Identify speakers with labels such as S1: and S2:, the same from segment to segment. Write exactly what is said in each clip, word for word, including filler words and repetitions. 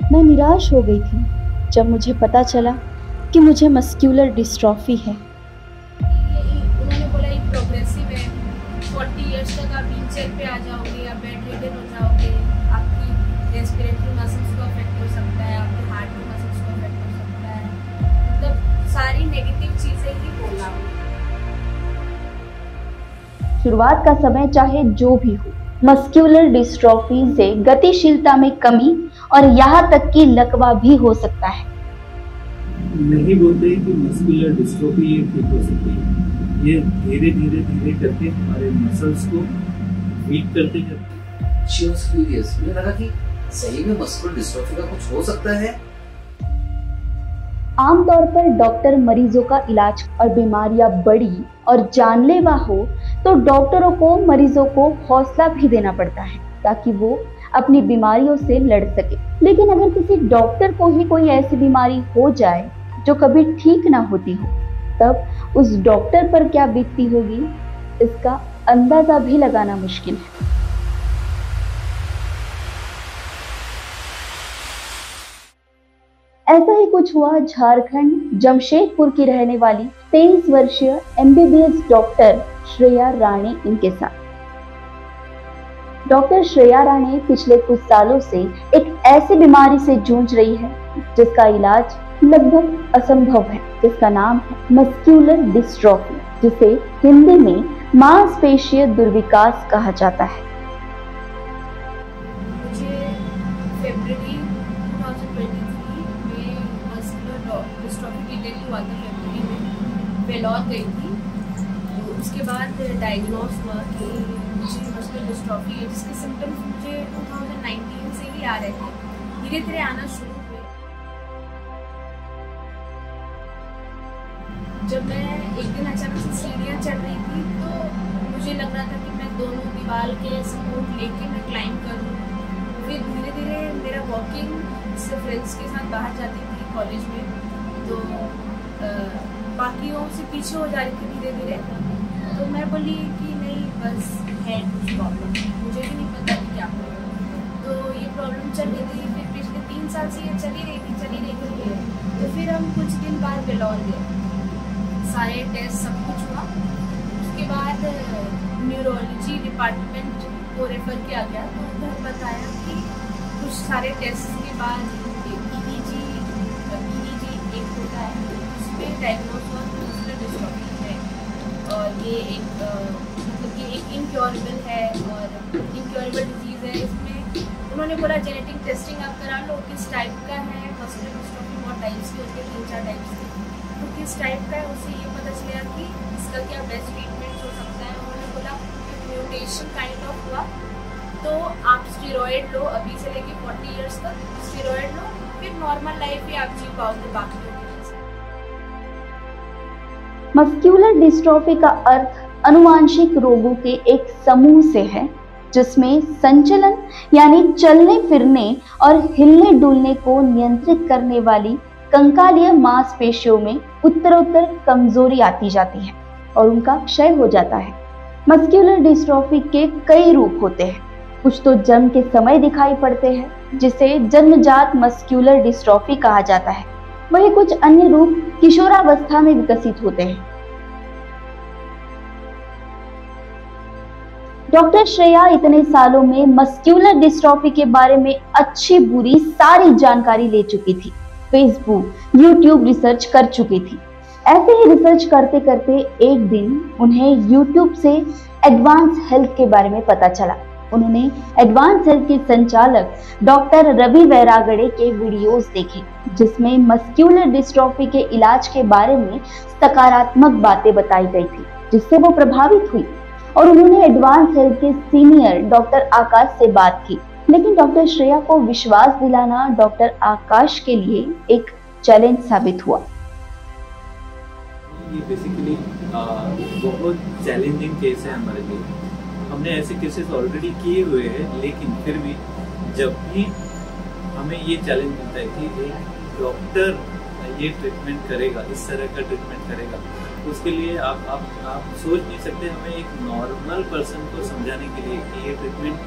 S1: मैं निराश हो गई थी जब मुझे पता चला कि मुझे मस्क्यूलर डिस्ट्रॉफी है।
S2: उन्होंने बोला ये प्रोग्रेसिव है, चालीस इयर्स तक आप व्हीलचेयर पे आ जाओगे या बेड रिडन हो जाओगे, आपकी रेस्पिरेटरी मसल्स को अफेक्ट हो सकता है, आपके हार्ट के मसल्स को अफेक्ट हो सकता है, मतलब सारी नेगेटिव चीजें ही बोला।
S1: शुरुआत का समय चाहे जो भी हो, मस्क्यूलर डिस्ट्रॉफी से गतिशीलता में कमी और यहाँ तक कि लकवा भी हो सकता है।
S3: नहीं बोलते कि मस्कुलर डिस्ट्रोफी ये ठीक हो सकती है, ये धीरे धीरे धीरे करके हमारे मसल्स को वीक करते जाते।
S4: शी वाज क्यूरियस, मुझे लगा कि सही में मस्कुलर डिस्ट्रोफी का कुछ हो सकता है।
S1: आमतौर पर डॉक्टर मरीजों का इलाज और बीमारियां बड़ी और जानलेवा हो तो डॉक्टरों को मरीजों को हौसला भी देना पड़ता है ताकि वो अपनी बीमारियों से लड़ सके। लेकिन अगर किसी डॉक्टर को ही कोई ऐसी बीमारी हो जाए जो कभी ठीक ना होती हो, तब उस डॉक्टर पर क्या बीतती होगी, इसका अंदाजा भी लगाना मुश्किल है। ऐसा ही कुछ हुआ झारखंड जमशेदपुर की रहने वाली तेईस वर्षीय एमबीबीएस डॉक्टर श्रेया राणे इनके साथ। डॉक्टर श्रेया राणे पिछले कुछ सालों से एक ऐसी बीमारी से जूझ रही है जिसका इलाज लगभग असंभव है, जिसका नाम है मस्क्यूलर डिस्ट्रॉफी, जिसे हिंदी में मांसपेशीय दुर्विकास कहा जाता है।
S2: मुझे फरवरी दो हज़ार तेईस में मस्कुलर डिस्ट्रॉफी डिटेल हुआ था। फरवरी में वेलोर गई थी, तो उसके बाद डायग्नोस हुआ कि मुझे मस्कुलर डिस्ट्रॉफी है, जिसके सिम्टम्स मुझे दो हज़ार उन्नीस से ही आ रहे थे, धीरे धीरे आना शुरू हुए। जब मैं एक दिन अचानक से सीढ़ियाँ चढ़ रही थी तो मुझे लग रहा था कि मैं दोनों दीवार के सपोर्ट लेके मैं क्लाइंब करूँ। फिर धीरे धीरे मेरा वॉकिंग से फ्रेंड्स के साथ बाहर जाती थी कॉलेज में, तो आ, बाकियों से पीछे हो जा रही थी धीरे धीरे। तो मैं बोली कि नहीं, बस है कुछ प्रॉब्लम, मुझे भी नहीं पता कि क्या प्रॉब्लम। तो ये प्रॉब्लम चल रही थी, फिर पिछले तीन साल से ये चली रही थी चली रही थी तो फिर हम कुछ दिन बाद वेलोर गए, सारे टेस्ट सब कुछ हुआ। उसके बाद न्यूरोलॉजी डिपार्टमेंट को रेफर किया गया, तो उधर बताया कि कुछ सारे टेस्ट के बाद ईईजी ईईजी एक होता है, उसमें डायग्नोस हुआ कि मस्कुलर डिस्ट्रॉफी है और ये एक मतलब ये एक इनक्योरेबल है और इनक्योरेबल डिजीज़ है। इसमें उन्होंने बोला जेनेटिक टेस्टिंग आप करा लो, किस टाइप का है मस्कुलर डिस्ट्रॉफी, बहुत टाइप्स की होती है, तीन चार टाइप्स की, तो किस टाइप का है उससे ये पता चलेगा कि इसका क्या बेस्ट ट्रीटमेंट हो सकता है। उन्होंने बोला म्यूटेशन काइंड ऑफ हुआ तो आप स्टेरॉइड लो, अभी से लेके चालीस इयर्स तक स्टेरॉइड लो, फिर नॉर्मल लाइफ ही आप जी पाओगे बाकी लोगों से।
S1: मस्क्यूलर डिस्ट्रॉफी का अर्थ अनुवांशिक रोगों के एक समूह से है जिसमें संचलन यानी चलने फिरने और हिलने डुलने को नियंत्रित करने वाली कंकालीय मांसपेशियों में उत्तरोत्तर कमजोरी आती जाती है और उनका क्षय हो जाता है। मस्क्यूलर डिस्ट्रॉफी के कई रूप होते हैं, कुछ तो जन्म के समय दिखाई पड़ते हैं जिसे जन्मजात मस्क्यूलर डिस्ट्रॉफी कहा जाता है, वहीं कुछ अन्य रूप किशोरावस्था में विकसित होते हैं। डॉक्टर श्रेया इतने सालों में मस्क्यूलर डिस्ट्रॉफी के बारे में अच्छी बुरी सारी जानकारी ले चुकी थी, फेसबुक, यूट्यूब रिसर्च कर चुकी थी। ऐसे ही रिसर्च करते करते एक दिन उन्हें यूट्यूब से एडवांस हेल्थ के बारे में पता चला। उन्होंने एडवांस हेल्थ के संचालक डॉक्टर रवि वैरागड़े के वीडियोस देखे जिसमें मस्क्यूलर डिस्ट्रॉफी के इलाज के बारे में सकारात्मक बातें बताई गई थी, जिससे वो प्रभावित हुई और उन्होंने एडवांस हेल्थ के सीनियर डॉक्टर आकाश से बात की। लेकिन डॉक्टर श्रेया को विश्वास दिलाना डॉक्टर आकाश के लिए एक चैलेंज साबित हुआ।
S3: ये बेसिकली बहुत चैलेंजिंग केस है हमारे लिए। हमने ऐसे केसेस ऑलरेडी किए हुए हैं, लेकिन फिर भी जब भी हमें ये चैलेंज मिलता है कि एक डॉक्टर ये ट्रीटमेंट करेगा, इस तरह का ट्रीटमेंट करेगा, उसके लिए आप आप आप सोच नहीं सकते। हमें एक नॉर्मल पर्सन को समझाने के लिए कि ये ट्रीटमेंट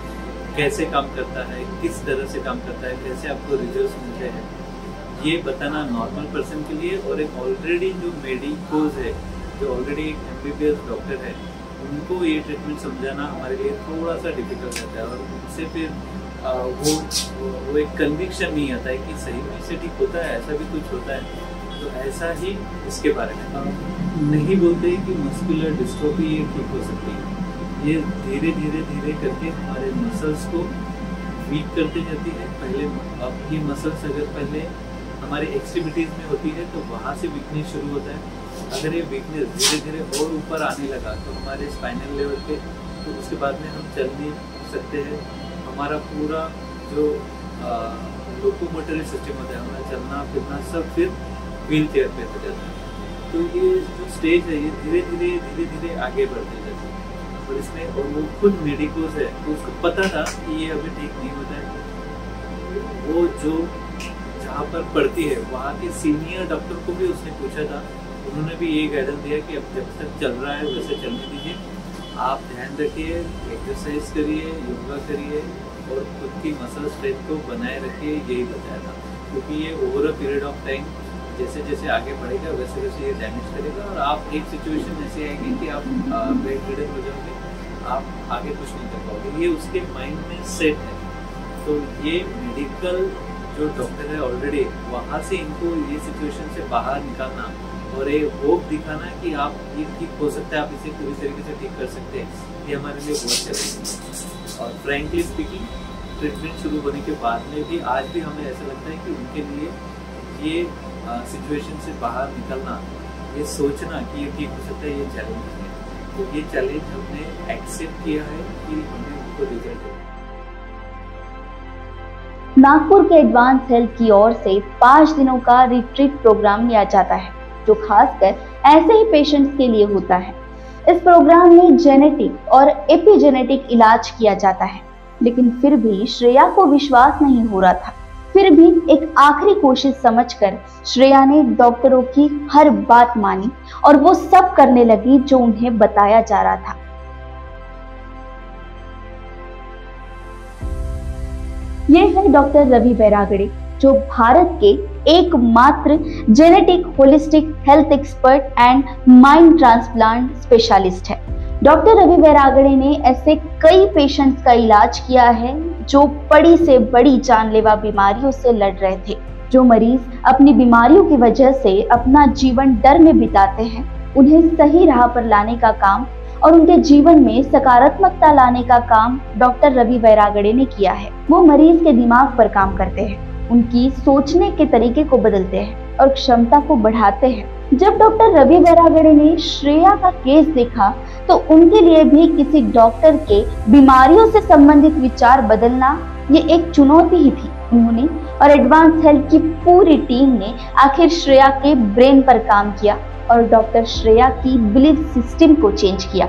S3: कैसे काम करता है, किस तरह से काम करता है, कैसे आपको रिजल्ट मिलते हैं, ये बताना नॉर्मल पर्सन के लिए और एक ऑलरेडी जो मेडिकोज है, जो ऑलरेडी एक एमबीबीएस डॉक्टर है, उनको ये ट्रीटमेंट समझाना हमारे लिए थोड़ा सा डिफिकल्ट रहता है और उनसे फिर आ, वो वो एक कन्विक्शन नहीं आता है कि सही में इसे ठीक होता है, ऐसा भी कुछ होता है। तो ऐसा ही इसके बारे में आ, नहीं बोलते कि मस्कुलर डिस्ट्रोफी ये ठीक हो सकती है। ये धीरे धीरे धीरे करके हमारे मसल्स को वीक करते जाती है। पहले अब ये मसल्स अगर पहले हमारे एक्सट्रीमिटीज़ में होती है तो वहाँ से वीकनेस शुरू होता है। अगर ये वीकनेस धीरे धीरे और ऊपर आने लगा तो हमारे स्पाइनल लेवल पे, तो उसके बाद में हम चल नहीं सकते हैं। हमारा पूरा जो लोकोमोटरी सिस्टम होता है, हमारा चलना फिरना सब फिर व्हील चेयर पे हो जाता है। तो ये जो स्टेज है ये धीरे धीरे धीरे धीरे आगे बढ़ते जाती है। और इसमें और वो खुद मेडिकोस है तो उसको पता था कि ये अभी ठीक नहीं होता है। वो जो जहाँ पर पढ़ती है वहाँ के सीनियर डॉक्टर को भी उसने पूछा था, उन्होंने भी ये गाइडेंस दिया कि अब जब तक चल रहा है वैसे चलने दीजिए, आप ध्यान रखिए, एक्सरसाइज करिए, योगा करिए और खुद की मसल स्ट्रेंथ को बनाए रखिए, यही बताया था। क्योंकि ये over a period of time जैसे जैसे आगे बढ़ेगा वैसे वैसे ये डैमेज करेगा और आप एक सिचुएशन ऐसी आएगी कि आप बेड रिडन हो जाओगे, आप आगे कुछ नहीं कर पाओगे। ये उसके माइंड में सेट है। तो ये मेडिकल जो डॉक्टर है ऑलरेडी वहाँ से इनको ये सिचुएशन से बाहर निकालना और ये होप दिखाना कि आप ये ठीक हो सकता है, आप इसे पूरी तरीके से ठीक कर सकते हैं, ये हमारे लिए बहुत चैलेंजिंग है। और फ्रैंकली स्पीकिंग ट्रीटमेंट शुरू होने के बाद में भी आज भी हमें ऐसा लगता है कि उनके लिए ये सिचुएशन से बाहर निकलना, ये सोचना कि ये ठीक हो सकता है, ये चैलेंज है। तो ये चैलेंज हमने एक्सेप्ट किया है कि हमें उनको रिजल्ट देना।
S1: नागपुर के एडवांस हेल्थ की ओर से पाँच दिनों का रिट्रीट प्रोग्राम लिया जाता है जो खासकर ऐसे ही पेशेंट्स के लिए होता है। इस प्रोग्राम में जेनेटिक और एपिजेनेटिक इलाज किया जाता है, लेकिन फिर भी श्रेया को विश्वास नहीं हो रहा था। फिर भी एक आखिरी कोशिश समझकर श्रेया ने डॉक्टरों की हर बात मानी और वो सब करने लगी जो उन्हें बताया जा रहा था। ये है डॉक्टर रवि बैरागड़े, जो भारत के एकमात्र genetic holistic health expert and mind transplant specialist है। डॉक्टर रवि बैरागड़े ने ऐसे कई पेशेंट्स का इलाज किया है जो बड़ी से बड़ी जानलेवा बीमारियों से लड़ रहे थे। जो मरीज अपनी बीमारियों की वजह से अपना जीवन डर में बिताते हैं, उन्हें सही राह पर लाने का काम और उनके जीवन में सकारात्मकता लाने का काम डॉक्टर रवि बैरागड़े ने किया है। वो मरीज के दिमाग पर काम करते हैं, उनकी सोचने के तरीके को बदलते हैं और क्षमता को बढ़ाते हैं। जब डॉक्टर रवि बैरागड़े ने श्रेया का केस देखा तो उनके लिए भी किसी डॉक्टर के बीमारियों से संबंधित विचार बदलना ये एक चुनौती ही थी। उन्होंने और एडवांस हेल्थ की पूरी टीम ने आखिर श्रेया के ब्रेन पर काम किया और डॉक्टर श्रेया की बिलीफ सिस्टम को चेंज किया।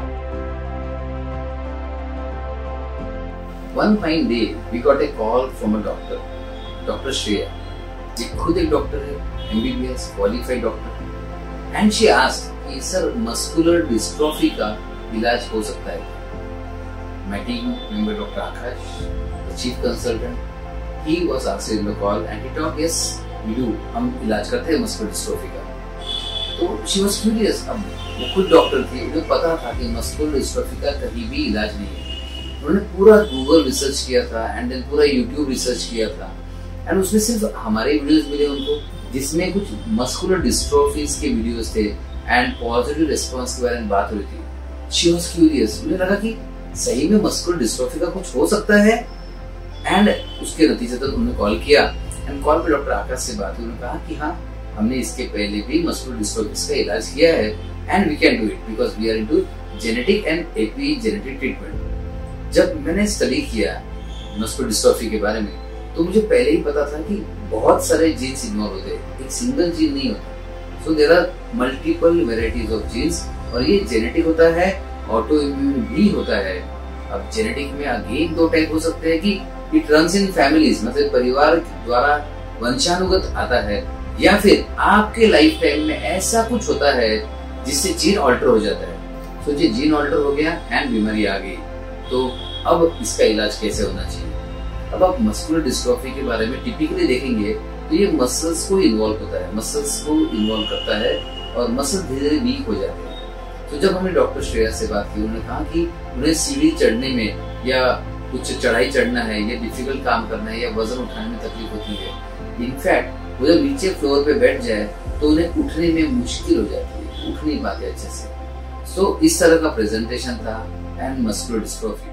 S4: One fine day, we got a call from a doctor, Doctor Shreya. ये खुद एक डॉक्टर है, M B B S qualified doctor, and she asked कि सर मस्कुलर डिस्ट्रॉफी का इलाज हो सकता है? My team member Doctor Akash, the chief consultant, he was answering the call and he told yes we do, हम इलाज करते हैं मस्कुलर डिस्ट्रॉफी का। तो she was curious, अब वो खुद डॉक्टर थी, उन्हें पता था कि मस्कुलर डिस्ट्रॉफी का कहीं भी इलाज नहीं है। उन्होंने पूरा गूगल रिसर्च किया था एंड देन पूरा यूट्यूब रिसर्च किया था एंड उसमें सिर्फ हमारे वीडियोस मिले उनको जिसमें कुछ मस्कुलर डिस्ट्रॉफीज के वीडियोस थे एंड पॉजिटिव रिस्पांस के बारे में बात हो रही थी। शी वाज क्यूरियस, उन्हें लगा कि सही में मस्कुलर डिस्ट्रॉफी का कुछ हो सकता है एंड उसके नतीजे तक उन्होंने कॉल किया एंड कॉल पे डॉक्टर आकाश से बात हुई। उन्होंने कहा कि हाँ, हमने इसके पहले भी मस्कुलर डिस्ट्रॉफीज का इलाज किया है and we can do it because we are into genetic and epigenetic treatment. जब मैंने स्टडी किया मस्कुलर डिस्ट्रॉफी के बारे में तो मुझे पहले ही पता था कि बहुत सारे जीन्स इन्वॉल्व होते हैं, एक सिंगल जीन नहीं होता। So there are multiple varieties of genes और ये जेनेटिक होता है, ऑटो इम्यून भी होता है। अब जेनेटिक में अगेन दो टाइप हो सकते हैं कि इट रन्स इन फैमिलीज, मतलब परिवार द्वारा वंशानुगत आता है, या फिर आपके लाइफ टाइम में ऐसा कुछ होता है जिससे जीन ऑल्टर हो जाता है। सो so, जीन ऑल्टर हो गया एंड बीमारी आ गई। तो अब इसका इलाज कैसे होना चाहिए। अब आप मस्कुलर डिस्ट्रॉफी के बारे में टिपिकली देखेंगे तो ये मसल्स को इन्वॉल्व होता है, मसल्स को इन्वॉल्व करता है और मसल धीरे धीरे वीक हो जाते हैं। तो जब हमने डॉक्टर श्रेया से बात की, उन्होंने कहा कि उन्हें सीढ़ी चढ़ने में या कुछ चढ़ाई चढ़ना है या डिफिकल्ट काम करना है या वजन उठाने में तकलीफ होती है। इनफैक्ट वो जब नीचे फ्लोर पे बैठ जाए तो उन्हें उठने में मुश्किल हो जाती है, उठ नहीं पाते अच्छे से। सो so, इस तरह का प्रेजेंटेशन था एंड मस्कुलर डिस्ट्रोफी।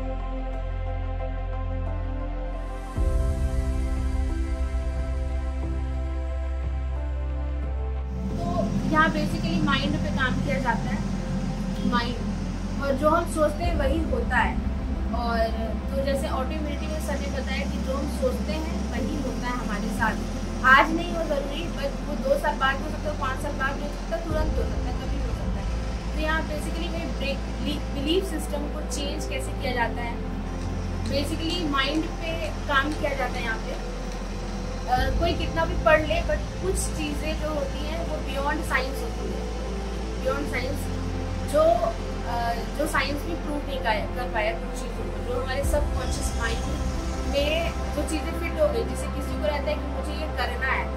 S2: तो यहाँ बेसिकली माइंड पे काम किया जाता है, माइंड, और जो हम सोचते हैं वही होता है। और तो जैसे ऑटोमेटिकली में सर ने बताया कि जो हम सोचते हैं वही होता है हमारे साथ। आज नहीं हो जरूरी, बट वो दो साल बाद हो सकता है, पाँच साल बाद हो सकता है, तुरंत हो सकता है, कभी हो सकता है। तो यहाँ बेसिकली में ब्रेक बिलीफ सिस्टम को चेंज कैसे किया जाता है, बेसिकली माइंड पे काम किया जाता है। यहाँ पे uh, कोई कितना भी पढ़ ले, बट कुछ चीज़ें जो होती हैं वो बियॉन्ड साइंस होती है, बियॉन्ड साइंस, जो uh, जो साइंस भी प्रूव नहीं कर पाया कुछ चीज़ों को, जो हमारे सबकॉन्शियस माइंड में जो चीज़ें फिट हो गई। जैसे किसी को रहता है कि मुझे ये करना है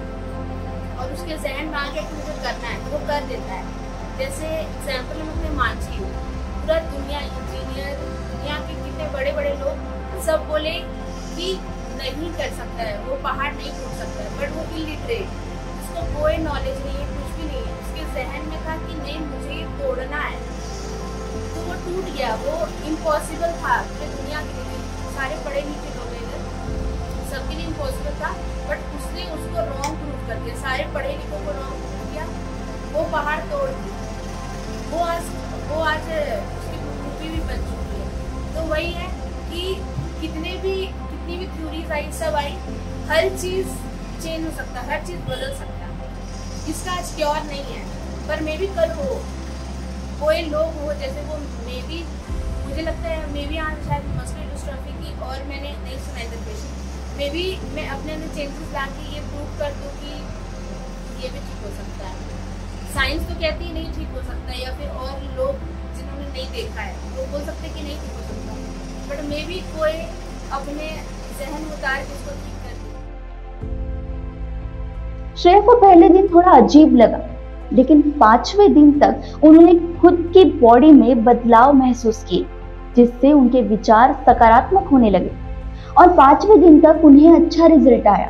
S2: और उसके जहन में आ गया कि मुझे करना है, तो वो कर देता है। जैसे एग्जाम्पल हम अपने मानसी हो, पूरा दुनिया, इंजीनियर, दुनिया के कितने बड़े बड़े लोग सब बोले कि नहीं कर सकता है, वो पहाड़ नहीं तोड़ सकता है, बट वो इलिटरेट, उसको कोई नॉलेज नहीं है, कुछ भी नहीं है, उसके जहन में था कि नहीं मुझे ये तोड़ना है, तो वो टूट गया। वो इम्पॉसिबल था पूरी दुनिया के लिए, सारे पढ़े लिखे लोग सबके लिए इम्पॉसिबल था, बट उसने उसको रॉन्ग प्रूव कर दिया, सारे पढ़े लिखों को रॉन्ग प्रूव किया, वो पहाड़ तोड़ दिया। वो आज वो आज उसकी मूवी भी बन चुकी है। तो वही है कि कितने भी कितनी भी थ्योरीज आई, सब आई, हर चीज़ चेंज हो सकता है, हर चीज़ बदल सकता है, इसका आज क्योर नहीं है। पर मे भी कल हो, कोई लोग हो जैसे वो, मे भी मुझे लगता है मे भी आज शायद मस्कुलर डिस्ट्रॉफी की और मैंने नहीं सुनाई था पेशेंट, मे भी मैं अपने अंदर चेंजेस ला के ये प्रूव कर दूँ कि ये भी ठीक हो सकता है। साइंस तो कहती है नहीं ठीक हो सकता है, या फिर और लोग जिन्होंने नहीं देखा है वो बोल सकते हैं कि नहीं ठीक हो सकता, बट मे भी कोई अपने जहन उतार के इसको ठीक कर दे।
S1: श्रेया को पहले दिन थोड़ा अजीब लगा, लेकिन पांचवें दिन तक उन्होंने खुद की बॉडी में बदलाव महसूस किए, जिससे उनके विचार सकारात्मक होने लगे और पांचवें दिन तक उन्हें अच्छा रिजल्ट आया।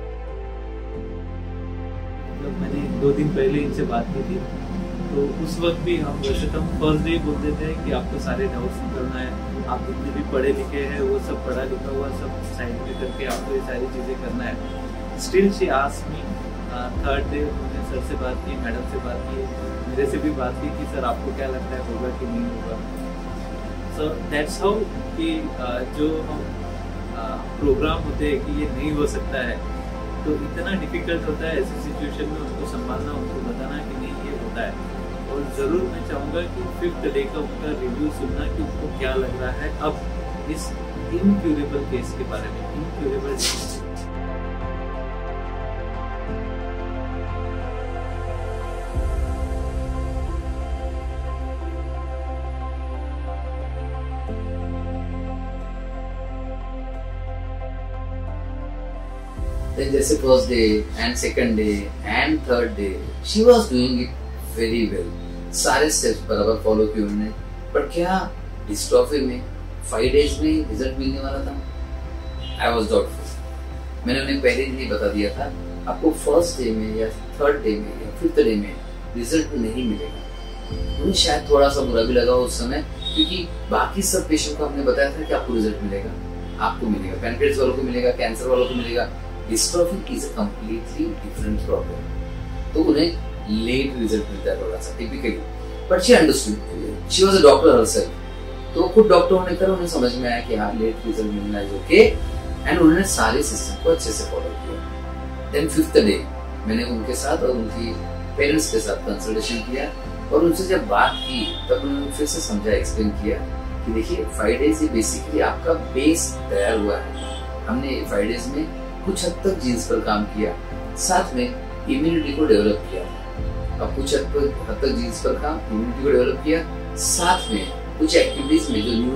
S3: जब मैंने दो दिन पहले इनसे बात की थी, तो उस वक्त भी हम वैसे तो फर्स्ट डे बोलते थे कि आपको सारे डाउट्स करना है, आप जितने भी पढ़े लिखे हैं वो सब पढ़ा लिखा हुआ सब साइड में करके आपको ये सारी चीज़ें करना है। Still she asked me, third day उन्होंने सर से बात की, मैडम से बात की, मेरे से भी बात की कि सर आपको क्या लगता है होगा कि नहीं होगा। सो दैट्स हाउ कि जो हम प्रोग्राम होते हैं कि ये नहीं हो सकता है, तो इतना डिफिकल्ट होता है ऐसी सिचुएशन में उनको संभालना, उनको बताना कि नहीं ये होता है। और ज़रूर मैं चाहूँगा कि फिफ्थ डे का उनका रिव्यू सुनना कि उनको क्या लग रहा है अब इस इनक्यूरेबल केस के बारे में, इनक्यूरेबल।
S4: Then जैसे first day and second day and third day, she was doing it very well. सारे स्टेप्स बराबर फॉलो किए उन्होंने, पर क्या डिस्ट्रॉफी में फाइव डेज में रिजल्ट मिलने वाला था? I was doubtful. मैंने उन्हें पहले ही बता दिया था, आपको फर्स्ट डे में या थर्ड डे में या फिफ्थ डे में रिजल्ट नहीं मिलेगा। उन्हें शायद थोड़ा सा बुरा भी लगा उस समय, क्योंकि बाकी सब पेशेंट को हमने बताया था कि आपको रिजल्ट मिलेगा, आपको मिलेगा, पैनक्रियास वालों को मिलेगा, कैंसर वालों को मिलेगा। Dystrophy is a completely different problem, तो उन्हें लेट रिजल्ट मिलता है थोड़ा सा typically, but she understood, she was a doctor herself, तो खुद डॉक्टर होने पर उन्हें समझ में आया कि हाँ लेट रिजल्ट मिलना है ओके, एंड उन्होंने सारे सिस्टम को अच्छे से फॉलो किया। देन फिफ्थ डे मैंने उनके साथ और उनकी पेरेंट्स के साथ कंसल्टेशन किया, और उनसे जब बात की तब उन्होंने फिर से समझा, एक्सप्लेन किया कि देखिए फाइव डेज ये बेसिकली आपका बेस तैयार हुआ है, हमने फाइव डेज में कुछ हद तक जीन्स पर काम किया, साथ में इम्यूनिटी को डेवलप किया। अब कुछ हद तक जीन्स पर काम, इम्यूनिटी को डेवलप किया, साथ में कुछ एक्टिविटीज में जो न्यूरो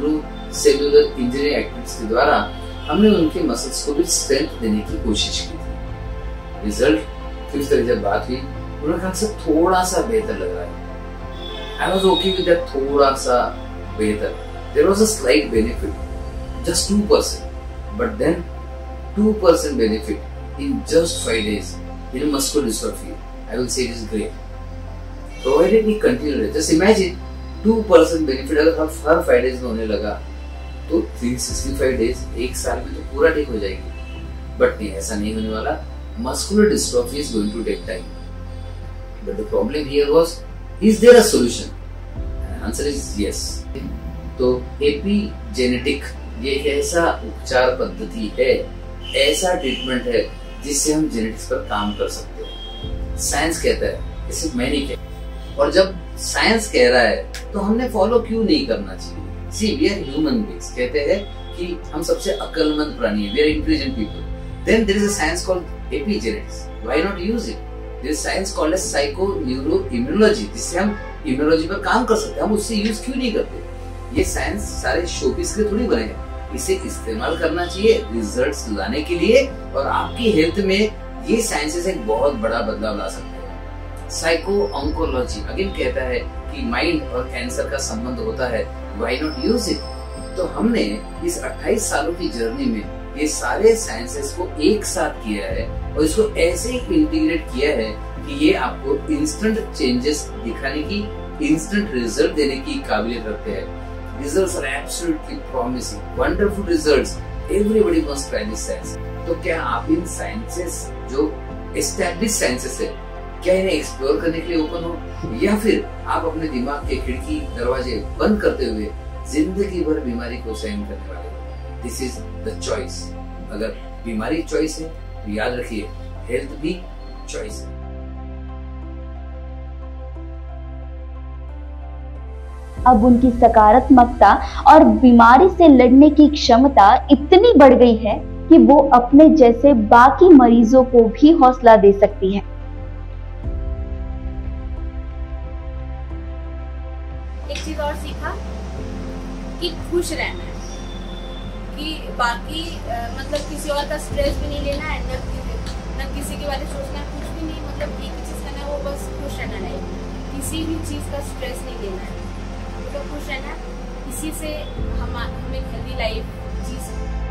S4: सेलुलर इंजीनियरिंग एक्टिविटीज के द्वारा हमने उनके मसल्स को भी स्ट्रेंथ देने की कोशिश की थी। रिजल्ट फिफ्थ तक जब बात हुई, उन्होंने कहा सर थोड़ा सा बेहतर लग रहा है। I was okay with that, थोड़ा सा बेहतर। There was a slight benefit, just two percent, but then two percent benefit in just five days in muscular dystrophy. I will say it is great. Provided we continue. Just imagine two percent benefit अगर हर हर five days में होने लगा तो three hundred sixty-five days एक साल में तो पूरा ठीक हो जाएगी। But नहीं, ऐसा नहीं होने वाला। Muscular dystrophy is going to take time. But the problem here was, is there a solution? And answer is yes. तो एपिजेनेटिक ये ऐसा उपचार पद्धति है, ऐसा ट्रीटमेंट है जिससे हम जेनेटिक्स पर काम कर सकते हैं। साइंस कहता है, ये सिर्फ मैं नहीं कहता। और जब साइंस कह रहा है तो हमने फॉलो क्यों नहीं करना चाहिए? See we are human beings, कहते हैं कि हम सबसे अक्लमंद प्राणी हैं, we are intelligent people. Then there is a science called epigenetics, why not use it? There is science called as psycho neuro immunology, जिससे हम इम्यूनोलॉजी पर काम कर सकते हैं। हम उससे यूज क्यों नहीं करते? ये साइंस सारे शोपीस के थोड़ी बने हैं, इसे इस्तेमाल करना चाहिए रिजल्ट्स लाने के लिए, और आपकी हेल्थ में ये साइंसेस एक बहुत बड़ा बदलाव ला सकते हैं। साइको ऑन्कोलॉजी अगेन कहता है कि माइंड और कैंसर का संबंध होता है, व्हाई नॉट यूज इट? तो हमने इस अट्ठाईस सालों की जर्नी में ये सारे साइंसेस को एक साथ किया है और इसको ऐसे इंटीग्रेट किया है कि ये आपको इंस्टेंट चेंजेस दिखाने की, इंस्टेंट रिजल्ट देने की काबिलियत रखते हैं। Results are absolutely promising, wonderful results, everybody must try this science. तो क्या आप इन साइंसेस जो एस्टैब्लिश साइंसेस है, क्या इन्हें एक्सप्लोर करने के लिए ओपन हो, या फिर आप अपने दिमाग के खिड़की दरवाजे बंद करते हुए जिंदगी भर बीमारी को सहन करने वाले हो? This is the choice. अगर बीमारी चॉइस है तो याद रखिए हेल्थ भी चॉइस है।
S1: अब उनकी सकारात्मकता और बीमारी से लड़ने की क्षमता इतनी बढ़ गई है कि वो अपने जैसे बाकी मरीजों को भी हौसला दे सकती हैं।
S2: एक चीज और सीखा कि खुश रहना है, कि बाकी आ, मतलब किसी और का स्ट्रेस भी नहीं लेना है, न, न किसी के बारे में सोचना है, कुछ भी नहीं। मतलब एक ही चीज करना है, वो बस खुश रहना है, किसी भी चीज का स्ट्रेस नहीं लेना है, मतलब खुश रहना। इसी से हम हम एक हेल्दी लाइफ जी सकते हैं।